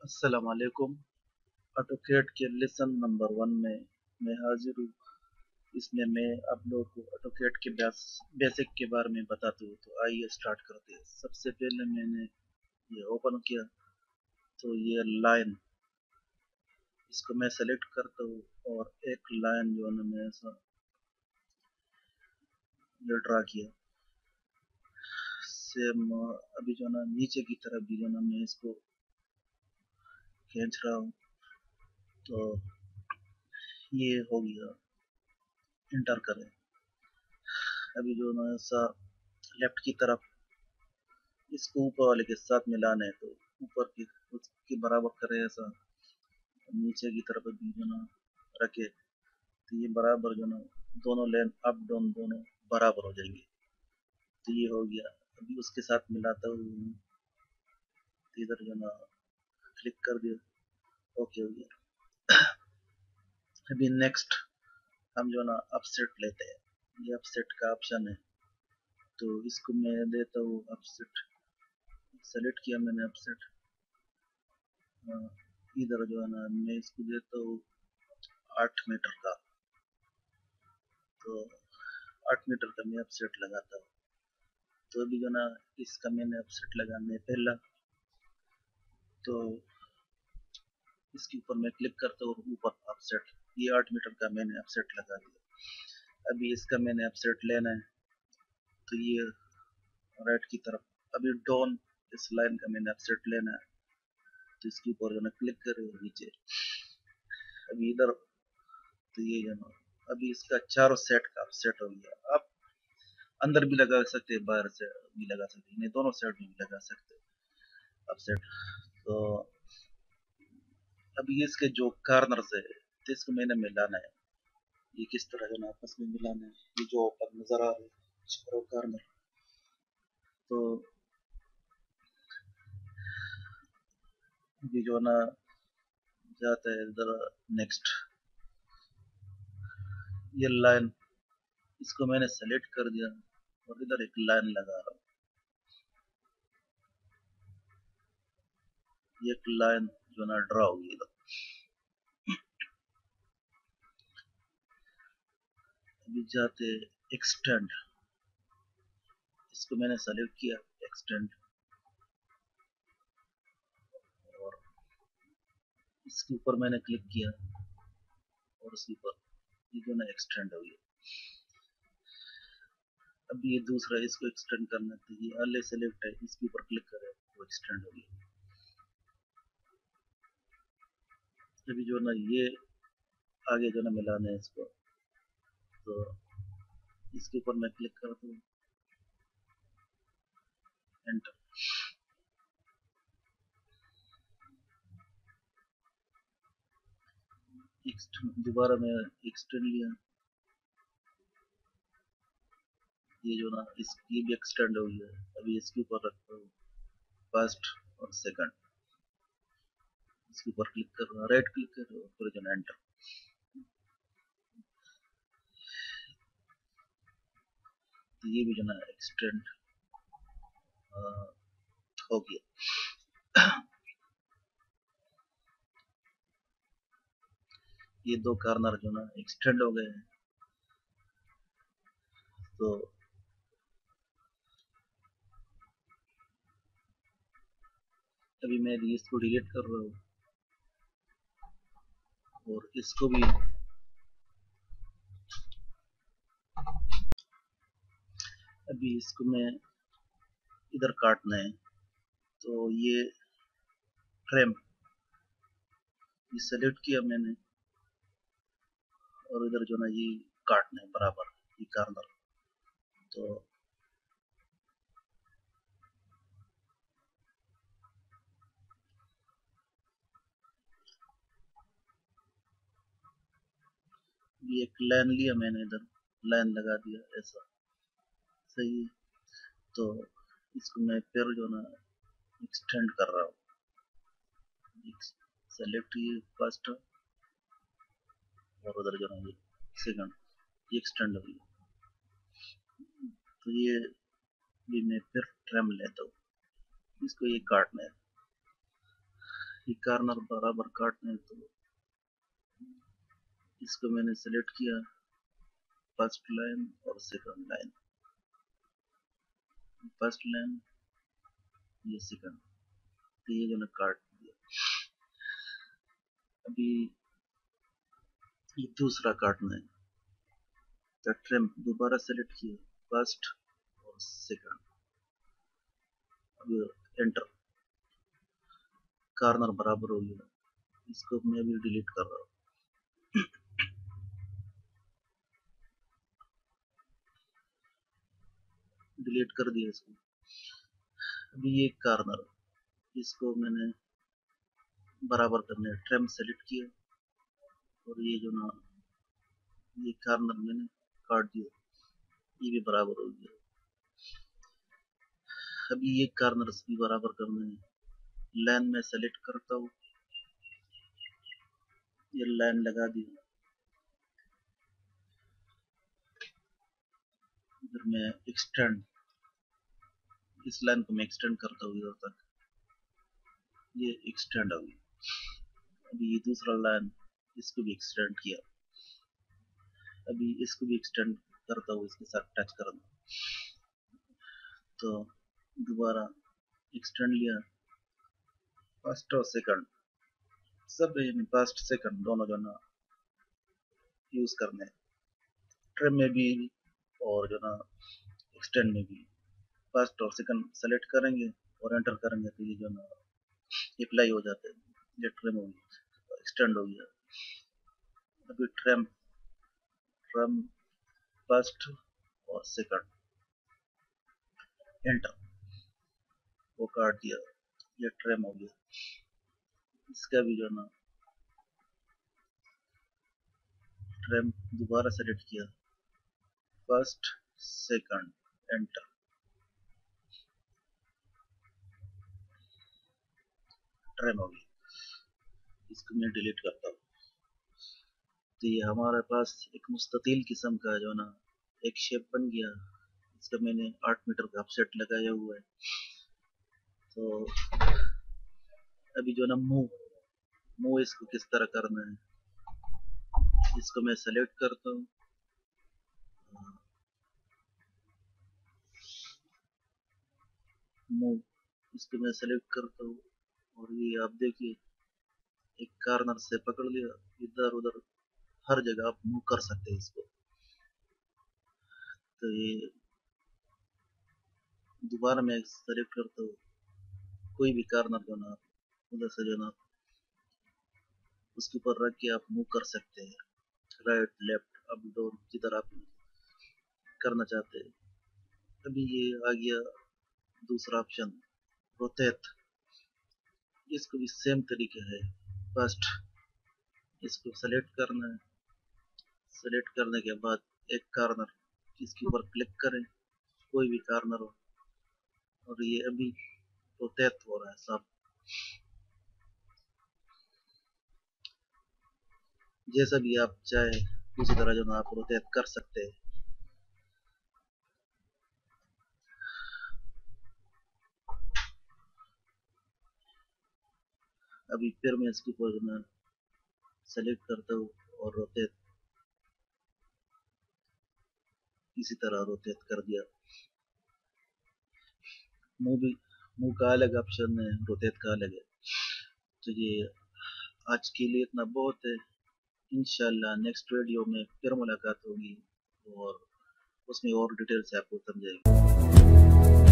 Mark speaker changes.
Speaker 1: अस्सलाम वालेकुम। ऑटोकैड के लेसन नंबर 1 में मैं हाजिर हूँ। इसमें मैं आप लोगों को ऑटोकैड के बेसिक के बारे में बताता हूँ। तो आइए स्टार्ट करते हैं। सबसे पहले मैंने ये ओपन किया तो ये लाइन, इसको मैं सेलेक्ट करता हूँ और एक लाइन जो है ना मैं ऐसा ये ड्रा किया। सेम अभी जो ना नीचे की तरफ भी जो ना मैं इसको खींच रहा हूँ तो ये हो गया। इंटर करें। अभी जो ना ऐसा लेफ्ट की तरफ इसको ऊपर वाले के साथ मिलाना है तो ऊपर की उसके बराबर करें ऐसा। नीचे की तरफ भी जो ना रखे तो ये बराबर जो ना दोनों लेन अप डाउन दोनों बराबर हो जाएंगे। तो ये हो गया। अभी उसके साथ मिलाता हूँ तो इधर जो ना क्लिक कर दिया। ओके हो गया। अभी नेक्स्ट हम जो ना अपसेट लेते हैं। ये अपसेट का ऑप्शन है तो इसको मैं देता हूँ अपसेट। सेलेक्ट किया मैंने अपसेट। इधर जो है ना मैं इसको देता हूँ 8 मीटर का। तो 8 मीटर का मैं अपसेट लगाता हूँ। तो अभी जो ना इसका मैंने अपसेट लगाने पहला तो इसके ऊपर मैं क्लिक करता हूँ ऊपर अपसेट। ये 8 मीटर का मैंने अपसेट लगा दिया। अभी इसका मैंने अपसेट लेना है तो ये राइट की तरफ। अभी डाउन इस लाइन का मैंने अपसेट लेना है तो इसके ऊपर जो ना क्लिक करें नीचे। अभी इधर तो ये जो ना अभी इसका चारों सेट का अपसेट हो गया। आप अंदर भी लगा सकते हैं, बाहर से भी लगा सकते हैं, नहीं दोनों साइड में भी लगा सकते हैं अपसेट। तो अभी इसके जो कार्नर्स है तो इसको मैंने मिलाना है। ये किस तरह जो ना आपस में मिलाना है। ये जो ऊपर नजर आ रहा है चारों कार्नर तो अभी जो ना जाता है इधर। नेक्स्ट ये लाइन, इसको मैंने सेलेक्ट कर दिया और इधर एक लाइन लगा रहा हूँ। ये एक लाइन जो ना ड्रा होगी इधर। अभी जाते एक्सटेंड, इसको मैंने सेलेक्ट किया एक्सटेंड और इसके ऊपर मैंने क्लिक किया और उसके ऊपर ये जो ना एक्सटेंड हो गया। अब ये दूसरा इसको एक्सटेंड करना तो ये अले सेलेक्ट है, इसके ऊपर क्लिक करें वो एक्सटेंड हो गया। अभी जो ना ये आगे जो ना मिलाना है इसको तो इसके ऊपर मैं क्लिक करता हूँ, एंटर। दोबारा मैं एक्सटेंड लिया। ये जो ना इस ये भी एक्सटेंड हो गया। अभी इसके ऊपर रखता हूँ फर्स्ट और सेकंड। इसके ऊपर क्लिक कर राइट क्लिक करो और फिर जो ना एंटर। तो ये भी जो ना एक्सटेंड हो गया। ये दो कार्नर जो ना एक्सटेंड हो गए हैं। तो अभी मैं इसको डिलीट कर रहा हूँ और इसको भी अभी इसको मैं इधर काटना है तो ये ट्रिम ये सेलेक्ट किया मैंने और इधर जो ना ये काटना है बराबर ये कार्नर। तो ये एक लाइन लिया मैंने, इधर लाइन लगा दिया ऐसा। सही है। तो इसको मैं फिर जो ना एक्सटेंड कर रहा हूँ। सेलेक्ट ये फर्स्ट और उधर जो ना ये सेकंड ये एक्सटेंड हो गया। तो ये भी मैं फिर ट्रिम लेता हूँ। इसको ये काटना है। ये कॉर्नर बराबर काटना है तो इसको मैंने सेलेक्ट किया, फर्स्ट लाइन और सेकंड लाइन, फर्स्ट लाइन ये सेकंड, तो ये जो ना काट दिया। अभी ये दूसरा काटना है तो ट्रिम दोबारा सेलेक्ट किया, फर्स्ट और सेकंड, अब एंटर, कॉर्नर बराबर हो गया। इसको मैं भी डिलीट कर रहा हूँ। डिलीट कर दिया इसको। अभी ये कॉर्नर, इसको मैंने बराबर करना है, ट्रिम सेलेक्ट किया और ये जो ना ये कॉर्नर मैंने काट दिया, ये भी बराबर हो गया। अभी ये कॉर्नर्स भी बराबर करना है, लाइन में सेलेक्ट करता हूँ, ये लाइन लगा दी, इधर मैं एक्सटेंड, इस लाइन को मैं एक्सटेंड करता हूँ इधर तक, ये एक्सटेंड हो गई। अभी ये दूसरा लाइन, इसको भी एक्सटेंड किया, अभी इसको भी एक्सटेंड करता हूँ, इसके साथ टच करना, तो दोबारा एक्सटेंड लिया, फर्स्ट और सेकंड सब फर्स्ट सेकंड दोनों जो ना यूज करने, ट्रिम में भी और जो ना एक्सटेंड में भी फर्स्ट और सेकंड सेलेक्ट करेंगे और एंटर करेंगे तो ये जो ना अप्लाई हो जाते हैं, ये ट्रिम हो गया, एक्सटेंड हो गया। अभी ट्रिम फर्स्ट और सेकंड, एंटर, वो काट दिया, ये ट्रिम हो गया। इसका भी जो ना ट्रिम दोबारा सेलेक्ट किया, फर्स्ट सेकंड, एंटर, ट्रिम हो गया। इसको मैं डिलीट करता हूँ। तो ये हमारे पास एक मुस्ततील किस्म का जो ना एक शेप बन गया। इसका मैंने 8 मीटर का ऑफसेट लगाया हुआ है। तो अभी जो ना मूव इसको किस तरह करना है, इसको मैं सेलेक्ट करता हूँ, मूव, इसको मैं सेलेक्ट करता हूँ और ये आप देखिए एक कॉर्नर से पकड़ लिया, इधर उधर हर जगह आप मूव कर सकते हैं इसको। तो ये दोबारा मैं सेलेक्ट करता हूँ, कोई भी कॉर्नर जो ना उधर से जो ना उसके ऊपर रख के आप मूव कर सकते हैं, राइट लेफ्ट अप डाउन जिधर आप करना चाहते हैं। अभी ये आ गया दूसरा ऑप्शन, रोटेट, इसको भी सेम तरीके है, फर्स्ट इसको सेलेक्ट करना है, सेलेक्ट करने के बाद एक कॉर्नर इसके ऊपर क्लिक करें, कोई भी कॉर्नर हो, और ये अभी रोटेट हो रहा है सब, जैसा भी आप चाहे उसी तरह जो आप रोटेट कर सकते हैं। अभी फिर मैं इसके ऊपर सेलेक्ट करता हूँ और रोटेट, इसी तरह रोटेट कर दिया। मूव का अलग ऑप्शन है, रोटेट का अलग है। तो ये आज के लिए इतना बहुत है, इंशाल्लाह नेक्स्ट वीडियो में फिर मुलाकात होगी और उसमें और डिटेल से आपको समझाएंगे।